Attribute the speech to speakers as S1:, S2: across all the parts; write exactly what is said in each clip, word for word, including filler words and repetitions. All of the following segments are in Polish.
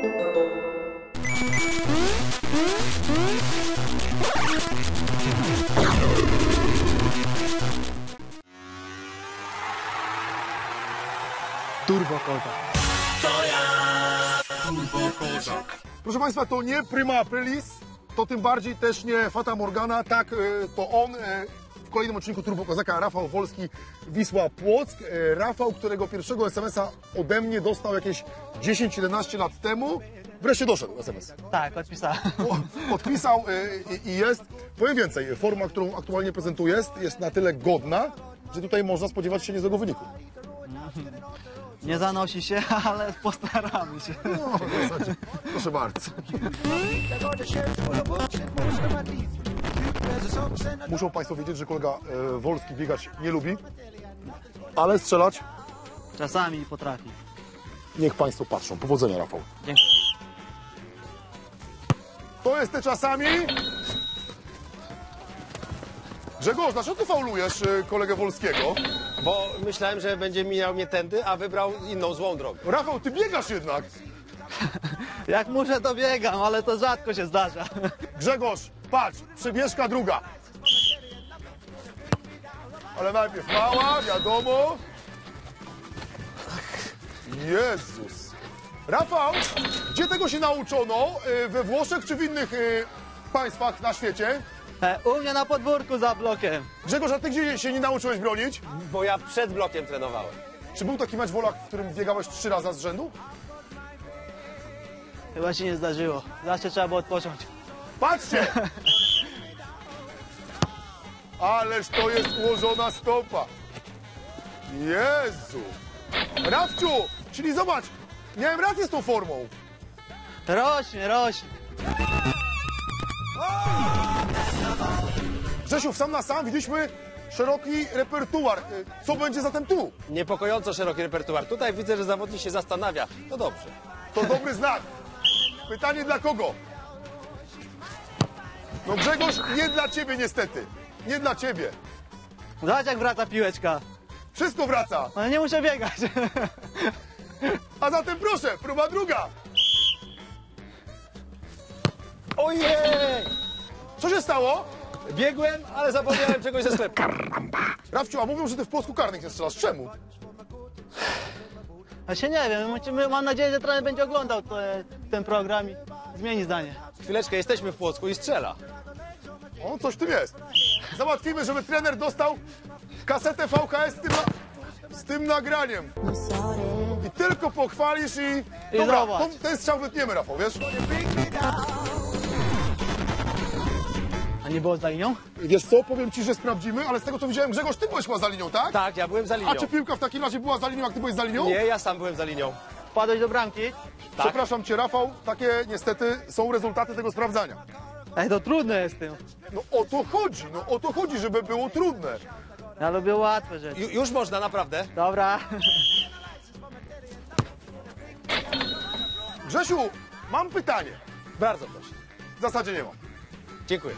S1: Turbo Kozak.
S2: To ja, Turbo Kozak.
S3: Proszę Państwa, to nie Prima Aprilis, to tym bardziej też nie Fata Morgana, tak, to on w kolejnym odcinku Turbo Kozaka, Rafał Wolski, Wisła Płock. Rafał, którego pierwszego es em es a ode mnie dostał jakieś dziesięć jedenaście lat temu. Wreszcie doszedł es em es.
S1: Tak, odpisałem.
S3: O, odpisał i, i jest. Powiem więcej, forma, którą aktualnie prezentuję, jest, jest na tyle godna, że tutaj można spodziewać się niezłego wyniku.
S1: Nie zanosi się, ale postaramy się.
S3: No, w zasadzie. Proszę bardzo. Muszą Państwo wiedzieć, że kolega e, Wolski biegać nie lubi, ale strzelać
S1: Czasami potrafi.
S3: niech Państwo patrzą. Powodzenia, Rafał.
S1: Dziękuję.
S3: To jest te czasami. Grzegorz, dlaczego ty faulujesz e, kolegę Wolskiego?
S4: Bo myślałem, że będzie mijał mnie tędy, a wybrał inną złą drogę.
S3: Rafał, ty biegasz jednak.
S1: Jak muszę, to biegam, ale to rzadko się zdarza.
S3: Grzegorz, patrz, przebieżka druga. Ale najpierw mała, wiadomo. Jezus. Rafał, gdzie tego się nauczono? We Włoszech czy w innych państwach na świecie?
S1: E, u mnie na podwórku za blokiem.
S3: Grzegorz, a ty gdzie się nie nauczyłeś bronić?
S4: Bo ja przed blokiem trenowałem.
S3: Czy był taki mecz Wolak, w którym biegałeś trzy razy z rzędu?
S1: Chyba się nie zdarzyło. Zawsze trzeba było odpocząć.
S3: Patrzcie! Ależ to jest ułożona stopa. Jezu! Rafciu, czyli zobacz, miałem rację z tą formą.
S1: Rośnie, rośnie.
S3: Grzesiu, sam na sam widzieliśmy szeroki repertuar. Co będzie zatem tu?
S4: Niepokojąco szeroki repertuar. Tutaj widzę, że zawodnik się zastanawia. To dobrze.
S3: To dobry znak. Pytanie dla kogo? No Grzegorz, nie dla ciebie niestety. Nie dla ciebie.
S1: Zobacz, jak wraca piłeczka.
S3: Wszystko wraca.
S1: Ale nie muszę biegać.
S3: A zatem proszę, próba druga.
S4: Ojej!
S3: Co się stało?
S4: Biegłem, ale zapomniałem czegoś ze sklepu.
S3: Rafciu, a mówią, że ty w Płocku karnych nie strzelasz. Czemu?
S1: Ja się nie wiem, mam nadzieję, że trener będzie oglądał te, ten program i zmieni zdanie.
S4: Chwileczkę, jesteśmy w Płocku i strzela.
S3: O, coś w tym jest. Załatwimy, żeby trener dostał kasetę V H S z tym, na... z tym nagraniem. I tylko pochwalisz i...
S1: I
S3: Dobra,
S1: zobacz.
S3: to, ten strzał wytniemy, Rafał, wiesz?
S1: A nie było za linią?
S3: Wiesz co, powiem ci, że sprawdzimy, ale z tego co widziałem, Grzegorz, ty byłeś chyba za linią, tak?
S4: Tak, ja byłem za linią.
S3: A czy piłka w takim razie była za linią, jak ty byłeś za linią?
S4: Nie, ja sam byłem za linią.
S1: Wpadłeś do bramki?
S4: Tak.
S3: Przepraszam cię, Rafał, takie niestety są rezultaty tego sprawdzania.
S1: Ej, to trudne jest tym.
S3: No o to chodzi, no o to chodzi, żeby było trudne.
S1: Ja lubię łatwe rzeczy.
S4: Ju, już można, naprawdę.
S1: Dobra.
S3: Grzesiu, mam pytanie.
S4: Bardzo proszę.
S3: W zasadzie nie mam.
S4: Dziękuję.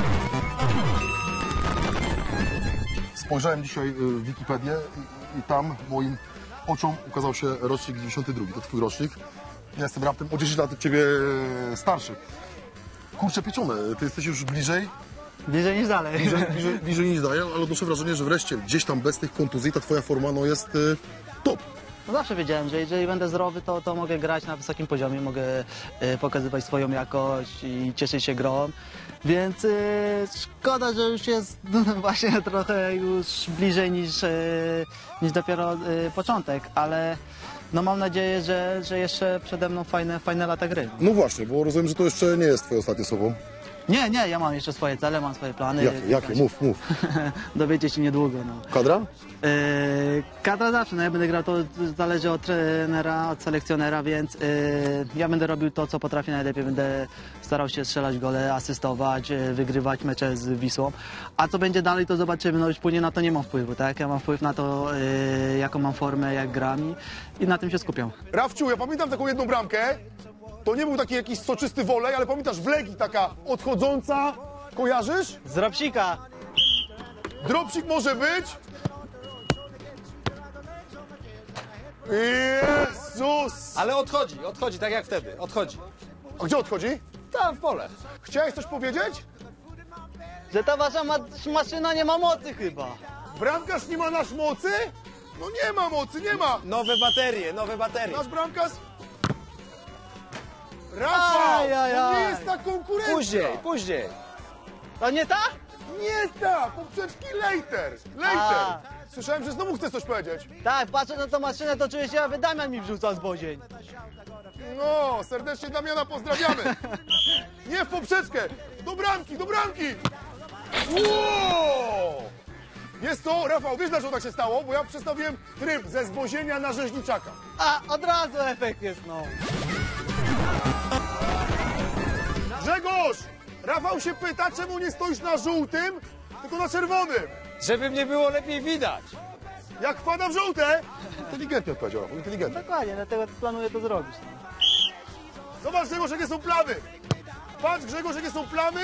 S3: Spojrzałem dzisiaj w Wikipedię i, i tam moim oczom ukazał się rocznik dziewięćdziesiąty drugi. To twój rocznik. Ja jestem raptem o dziesięć lat od ciebie starszy. Kurczę pieczone, ty jesteś już bliżej,
S1: Bliżej niż dalej.
S3: bliżej, bliżej, bliżej niż daję, ale odnoszę wrażenie, że wreszcie gdzieś tam bez tych kontuzji ta twoja forma no, jest y, top.
S1: No zawsze wiedziałem, że jeżeli będę zdrowy, to, to mogę grać na wysokim poziomie, mogę e, pokazywać swoją jakość i cieszyć się grą. Więc e, szkoda, że już jest właśnie trochę już bliżej niż, e, niż dopiero e, początek, ale no mam nadzieję, że, że jeszcze przede mną fajne, fajne lata gry.
S3: No właśnie, bo rozumiem, że to jeszcze nie jest twoje ostatnie słowo.
S1: Nie, nie, ja mam jeszcze swoje cele, mam swoje plany.
S3: Jakie, jakie? Mów, mów.
S1: Dowiecie się niedługo. No.
S3: Kadra?
S1: Yy, kadra zawsze, no ja będę grał, to zależy od trenera, od selekcjonera, więc yy, ja będę robił to, co potrafię najlepiej, będę starał się strzelać gole, asystować, yy, wygrywać mecze z Wisłą, a co będzie dalej, to zobaczymy, no już później na to nie mam wpływu, tak, ja mam wpływ na to, yy, jaką mam formę, jak gram i, i na tym się skupiam.
S3: Rafciu, ja pamiętam taką jedną bramkę, to nie był taki jakiś soczysty wolej, ale pamiętasz w Legii taka odchodząca, kojarzysz?
S1: Z Robsika!
S3: Dropsik może być. Jezus!
S4: Ale odchodzi, odchodzi, tak jak wtedy, odchodzi.
S3: A gdzie odchodzi?
S4: Tam w pole.
S3: Chciałeś coś powiedzieć?
S1: Że ta wasza ma maszyna nie ma mocy chyba.
S3: Bramkarz nie ma nasz mocy? No nie ma mocy, nie ma!
S4: Nowe baterie, nowe baterie.
S3: Nasz bramkarz... Rafał!
S1: Aj, aj,
S3: To nie
S1: aj.
S3: jest ta konkurencja!
S4: Później, później.
S1: To nie ta?
S3: Nie ta! Poprzeczki Leiter! Leiter!
S1: A.
S3: Słyszałem, że znowu chcesz coś powiedzieć.
S1: Tak, patrzę na tą maszynę, to czuję się, jakby Damian mi wrzucał z bozień.
S3: No, serdecznie Damiana pozdrawiamy. Nie w poprzeczkę! Do bramki, do bramki! Wow! Jest to, Rafał, wiesz dlaczego tak się stało? Bo ja przestawiłem tryb ze zbozienia na rzeźniczaka.
S1: A, od razu efekt jest, no.
S3: Grzegorz! Rafał się pyta, czemu nie stoisz na żółtym, tylko na czerwonym.
S4: Żeby mnie było lepiej widać.
S3: Jak wpada w żółte? Inteligentnie odpowiedział Rafał, inteligentnie.
S1: Dokładnie, dlatego planuję to zrobić. No.
S3: Zobacz, Grzegorz, jakie są plamy. Patrz, Grzegorz, jakie są plamy.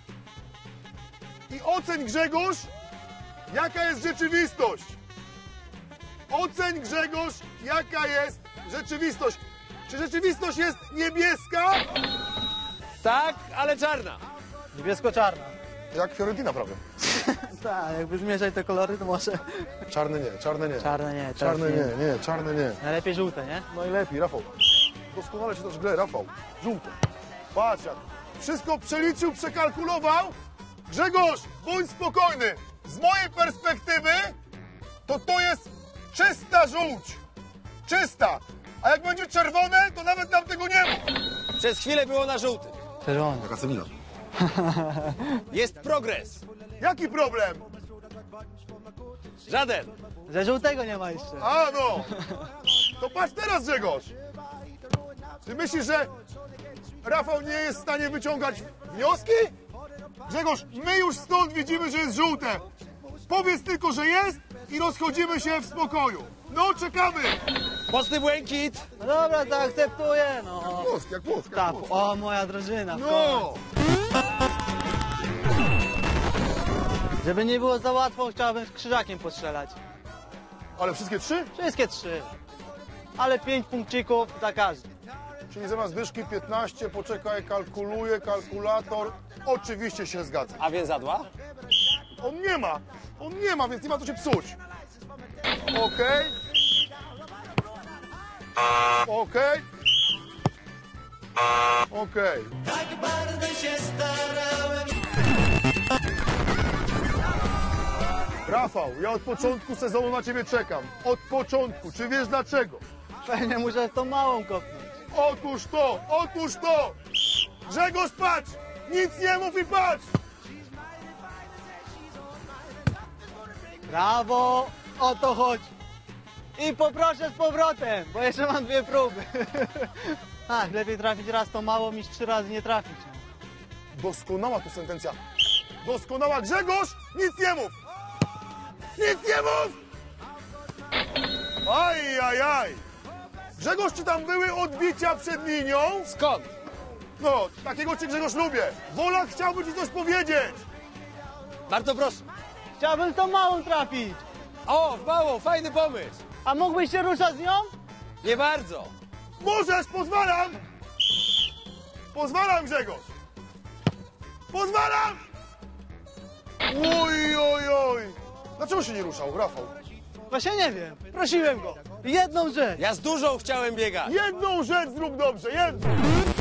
S3: I oceń, Grzegorz, jaka jest rzeczywistość. Oceń, Grzegorz, jaka jest rzeczywistość. Czy rzeczywistość jest niebieska?
S4: Tak, ale czarna.
S1: Niebiesko-czarna.
S3: Jak Fiorentina prawie.
S1: Tak, jakby zmieszać te kolory, to może...
S3: Czarne nie, czarne nie.
S1: Czarne nie, teraz
S3: Czarne nie, nie, czarne nie.
S1: Najlepiej żółte, nie?
S3: Najlepiej, Rafał. Doskonale się też grę, Rafał. Żółte. Patrz jak. Wszystko przeliczył, przekalkulował. Grzegorz, bądź spokojny. Z mojej perspektywy to to jest czysta żółć. Czysta. A jak będzie czerwone, to nawet nam tego nie ma.
S4: Przez chwilę było na żółtym.
S1: Czerwony.
S3: Jaka semina?
S4: Jest progres.
S3: Jaki problem?
S4: Żaden.
S1: Że żółtego nie ma jeszcze.
S3: A no. To patrz teraz, Grzegorz. Ty myślisz, że Rafał nie jest w stanie wyciągać wnioski? Grzegorz, my już stąd widzimy, że jest żółte. Powiedz tylko, że jest i rozchodzimy się w spokoju. No, czekamy.
S4: Mocny błękit.
S1: No dobra, zaakceptuję, no.
S3: Płosk, jak płosk, jak
S1: Tak,
S3: płosk.
S1: o, moja drużyna. w
S3: No.
S1: końcu. Żeby nie było za łatwo, chciałbym z krzyżakiem postrzelać.
S3: Ale wszystkie trzy?
S1: Wszystkie trzy. Ale pięć punkcików za każdy.
S3: Czyli zamiast dyszki piętnaście, poczekaj, kalkuluję, kalkulator. Oczywiście się zgadza.
S4: A więzadła?
S3: On nie ma, on nie ma, więc nie ma co się psuć. Okej. Okej. Okej. Rafał, ja od początku sezonu na ciebie czekam. Od początku. Czy wiesz dlaczego?
S1: Pewnie muszę tą małą kopnąć.
S3: Otóż to, otóż to! Grzegorz, patrz! Nic nie mów i patrz!
S1: Brawo, o to chodzi. I poproszę z powrotem, bo jeszcze mam dwie próby. Ach, lepiej trafić raz tą małą niż trzy razy nie trafić.
S3: Doskonała tu sentencja. Doskonała. Grzegorz, nic nie mów! Nic nie mów! Aj, aj, aj! Grzegorz, czy tam były odbicia przed linią?
S4: Skąd?
S3: No, takiego cię, Grzegorz, lubię. Wolak chciałby ci coś powiedzieć.
S4: Bardzo proszę.
S1: Chciałbym tą małą trafić.
S4: O, mało, fajny pomysł.
S1: A mógłbyś się ruszać z nią?
S4: Nie bardzo.
S3: Możesz, pozwalam! Pozwalam, Grzegorz! Pozwalam! Oj, oj, oj! Dlaczego się nie ruszał, Rafał?
S1: Właśnie nie wiem. Prosiłem go. Jedną rzecz.
S4: Ja z dużą chciałem biegać.
S3: Jedną rzecz zrób dobrze, jedną!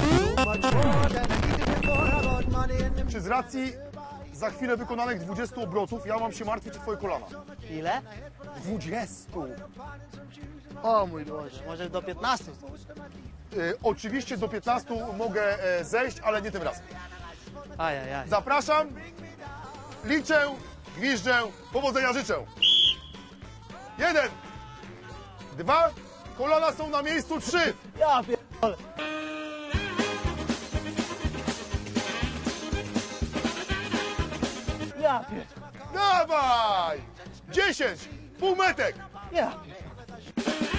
S3: Czy z racji za chwilę wykonanych dwudziestu obrotów ja mam się martwić o twoje kolana?
S1: Ile?
S3: dwudziestu!
S1: O mój Boże, może do piętnastu.
S3: Y, oczywiście do piętnastu mogę e, zejść, ale nie tym razem.
S1: Ajajaj.
S3: Zapraszam, liczę, gwiżdżę, powodzenia życzę. Jeden, dwa, kolana są na miejscu, trzy.
S1: Ja pierdolę. Ja pierdolę.
S3: Dawaj! Dziesięć, półmetek.
S1: Ja pierdolę.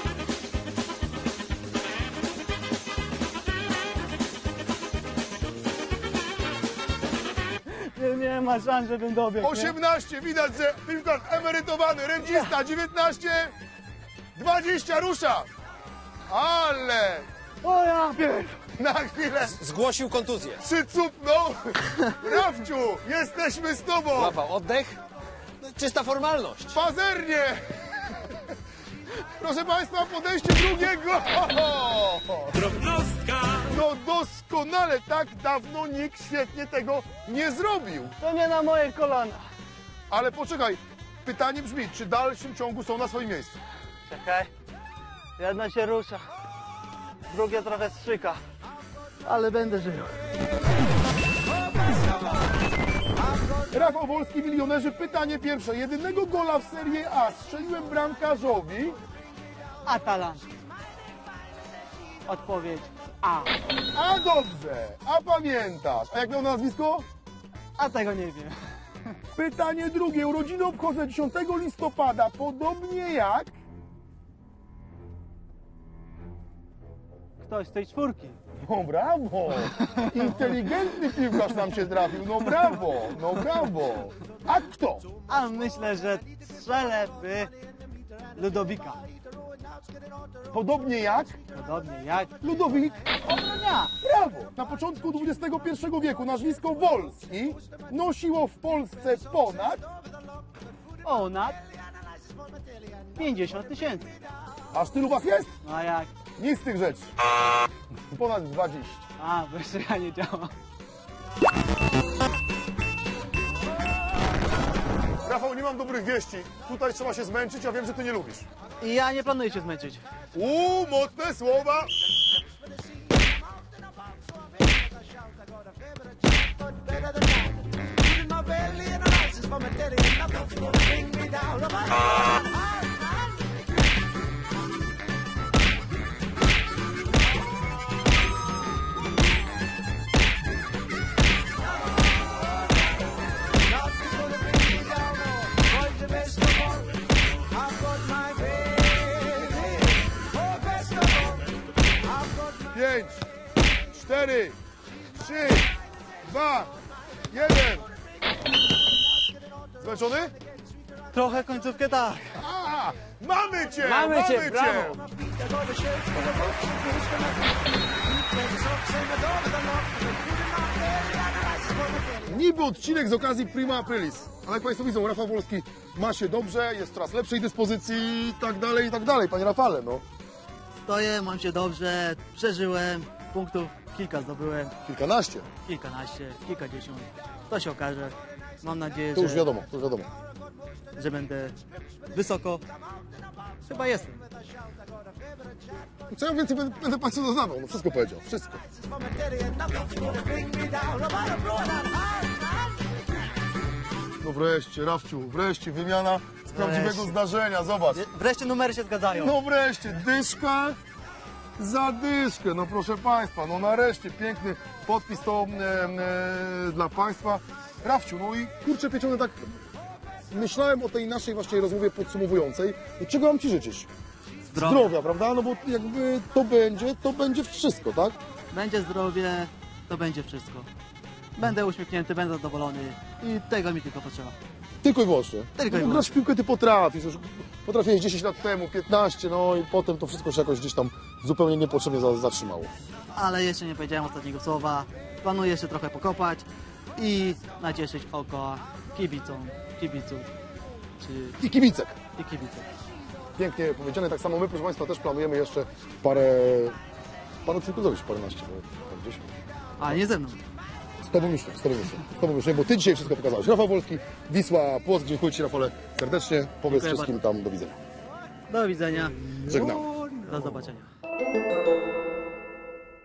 S1: Nie, nie ma szans, żebym dobiegł. nie?
S3: osiemnaście, widać, że piłkarz emerytowany, rencista, dziewiętnaście. dwadzieścia, rusza! Ale
S1: O ja pier...
S3: na chwilę
S4: Zgłosił kontuzję.
S3: przycupnął. Rafciu, jesteśmy z tobą.
S4: Łapał oddech. No, czysta formalność.
S3: Pazernie! Proszę Państwa, podejście drugiego!
S2: Drobnostka.
S3: No doskonale, tak dawno nikt świetnie tego nie zrobił.
S1: To nie na moje kolana.
S3: Ale poczekaj, pytanie brzmi, czy w dalszym ciągu są na swoim miejscu?
S1: Czekaj. Jedno się rusza. Drugie trochę strzyka. Ale będę żył.
S3: Rafał Wolski, milionerzy, pytanie pierwsze. Jedynego gola w Serie A strzeliłem bramkarzowi.
S1: Atalanta. Odpowiedź A.
S3: A dobrze, a pamiętasz. A jak miał nazwisko?
S1: A tego nie wiem.
S3: Pytanie drugie. Urodziny obchodzę dziesiątego listopada, podobnie jak...
S1: Ktoś z tej czwórki.
S3: No brawo! Inteligentny piłkarz nam się trafił, no brawo, no brawo. A kto?
S1: A myślę, że strzelę by Ludowika.
S3: Podobnie jak
S1: Podobnie jak
S3: Ludowik.
S1: Obrania.
S3: Brawo! Na początku dwudziestego pierwszego wieku nazwisko Wolski nosiło w Polsce ponad...
S1: Ponad pięćdziesiąt tysięcy.
S3: Aż tylu was jest?
S1: No a jak?
S3: Nic z tych rzeczy. Ponad dwadzieścia.
S1: A, bo jeszcze ja nie działam.
S3: Rafał, nie mam dobrych wieści. Tutaj trzeba się zmęczyć, a wiem, że ty nie lubisz.
S1: I ja nie planuję się zmęczyć.
S3: Uuu, mocne słowa! Pięć, cztery, trzy, dwa, jeden. Zmęczony?
S1: Trochę końcówkę tak.
S3: A, mamy cię!
S4: Mamy cię, brawo.
S3: Niby odcinek z okazji Prima Aprilis. Ale jak Państwo widzą, Rafał Wolski ma się dobrze, jest w coraz lepszej dyspozycji i tak dalej, i tak dalej. Panie Rafale, no.
S1: Stoję, mam się dobrze, przeżyłem, punktów kilka zdobyłem,
S3: Kilkanaście.
S1: kilkanaście, kilkadziesiąt. To się okaże. Mam nadzieję,
S3: To już
S1: że,
S3: wiadomo, to już wiadomo.
S1: że będę wysoko. Chyba jestem.
S3: Co ja więcej będę, będę Państwu doznawał? No wszystko powiedział, wszystko. No wreszcie, Rafciu, wreszcie wymiana z prawdziwego
S1: Wreszcie.
S3: zdarzenia, zobacz.
S1: Wreszcie numery się zgadzają.
S3: No wreszcie, dyszka za dyszkę, no proszę Państwa, no nareszcie piękny podpis to e, e, dla Państwa. Rafciu, no i kurczę pieczone, tak myślałem o tej naszej właśnie rozmowie podsumowującej. I czego mam Ci życzyć?
S1: Zdrowie.
S3: Zdrowia, prawda? No bo jakby to będzie, to będzie wszystko, tak?
S1: Będzie zdrowie, to będzie wszystko. Będę uśmiechnięty, będę zadowolony i tego mi tylko potrzeba.
S3: Tylko i wyłącznie.
S1: Tylko i
S3: no, bo grać w piłkę Ty potrafisz, już potrafiłeś dziesięć lat temu, piętnaście, no i potem to wszystko się jakoś gdzieś tam zupełnie niepotrzebnie za- zatrzymało.
S1: Ale jeszcze nie powiedziałem ostatniego słowa. Planuję jeszcze trochę pokopać i nacieszyć oko kibicom, kibiców czy
S3: I kibicek.
S1: i kibiców.
S3: Pięknie powiedziane, tak samo my, proszę Państwa, też planujemy jeszcze parę, parę odcinków zrobić, paręnaście, bo tam gdzieś.
S1: A nie ze mną.
S3: Z Tobą już nie, z Tobą już nie, z Tobą już nie, bo Ty dzisiaj wszystko pokazałeś. Rafał Wolski, Wisła Płock, dziękuję Ci, Rafale, serdecznie, powiedz
S1: Dziękuję
S3: wszystkim tam do widzenia.
S1: Do widzenia.
S3: Żegnam.
S1: Do zobaczenia.